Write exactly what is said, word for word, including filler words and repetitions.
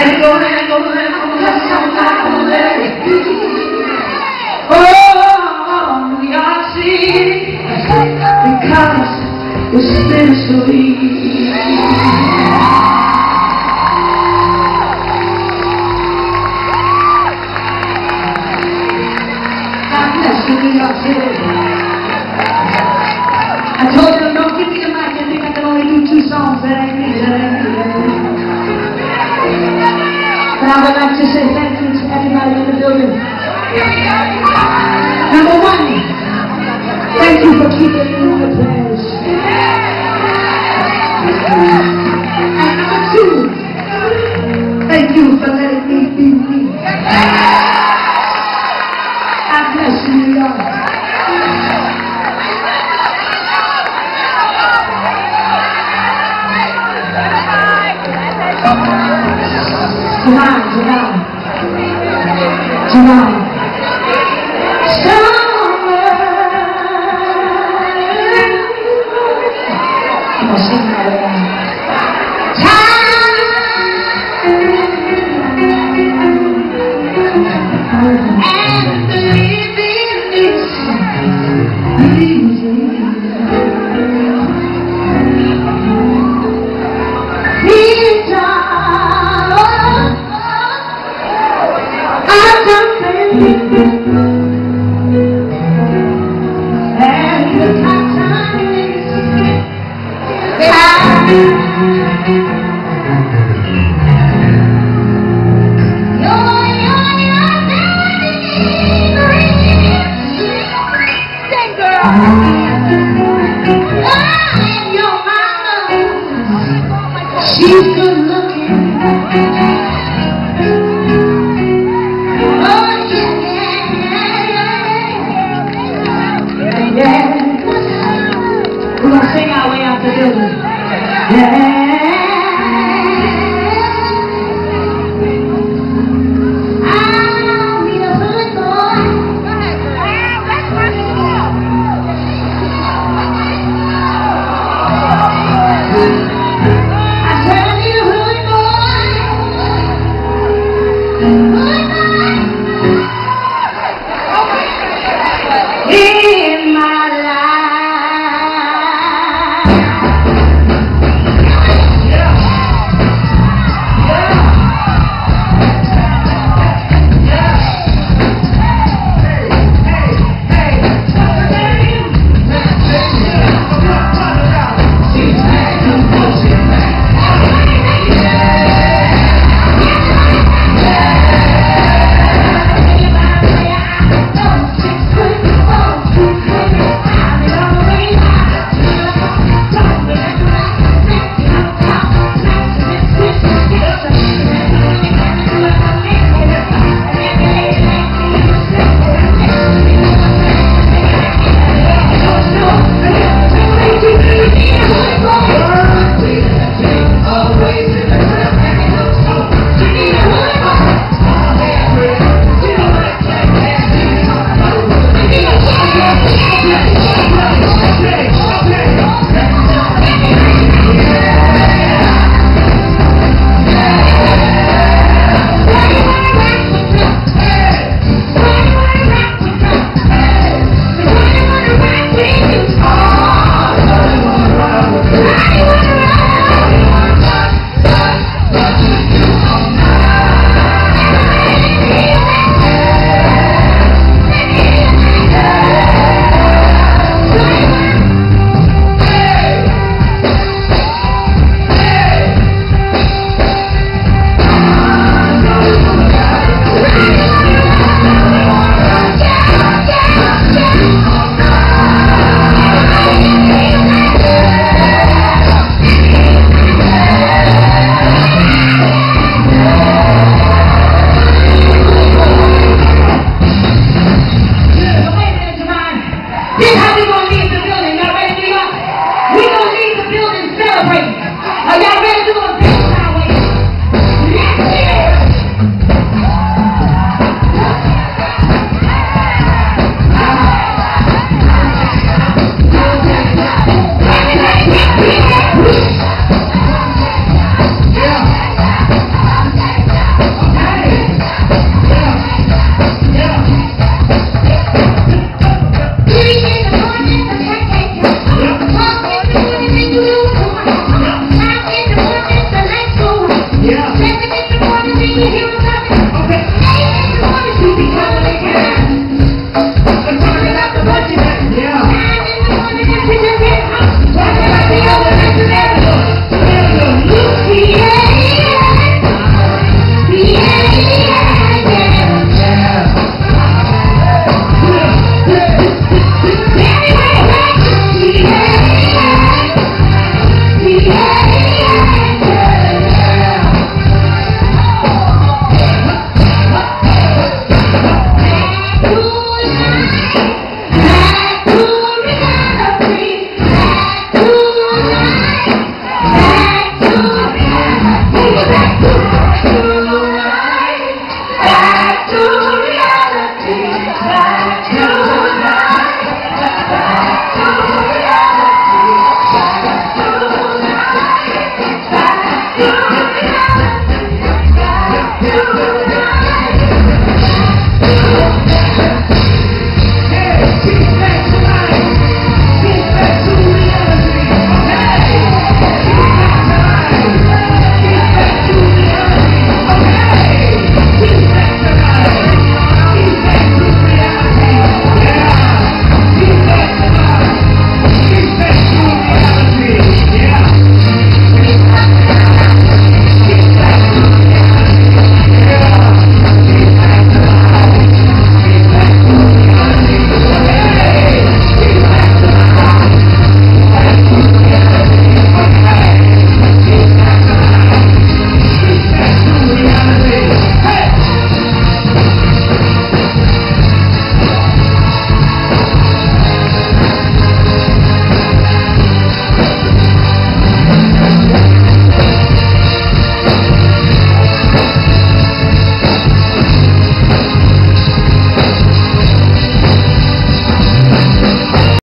it go, let it go, let it go, let it go, let it be. Oh, we are singing because it's bittersweet. God bless you, New York City. I told them, don't give me the mic and think I can only do two songs. That ain't me, that ain't me, that ain't me. But I would like to say thank you to everybody in the building. Number one, thank you for keeping me in your prayers. And number two, thank you for letting me be me. God bless you, New York. Tonight, tonight, tonight. Somewhere, I'm gonna sing that again. Time, and believing is easy. These are I've done things, and the time is time. You're, you're, you're Sing, girl. And your mama, she's good looking. Yeah, we're gonna sing our way out the building. Yeah.